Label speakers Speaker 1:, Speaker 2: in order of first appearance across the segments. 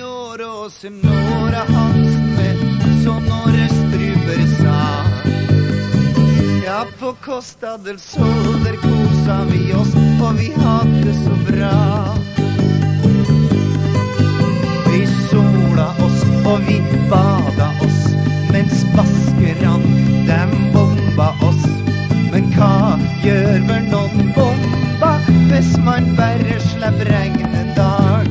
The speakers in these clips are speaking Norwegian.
Speaker 1: år og senora hans med sonore struper sa. Ja, på Costa del Sol der kosa vi oss, og vi hadde så bra. Vi sola oss, og vi bada oss, mens baskeran, dem bomba oss. Men hva gjør vel noen bomba, hvis man bare slipper regn en dag?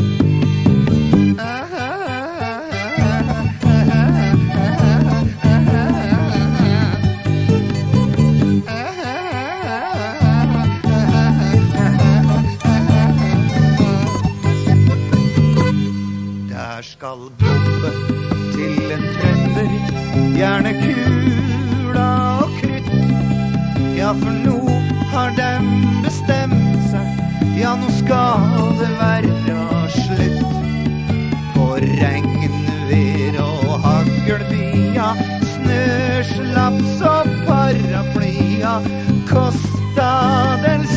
Speaker 1: Skal bombe til en trønder, gjerne kula og krutt. Ja, for nå har dem bestemt seg, ja, nå skal det være slutt. På regnvær og haglbya, snøslaps og paraplya, Costa del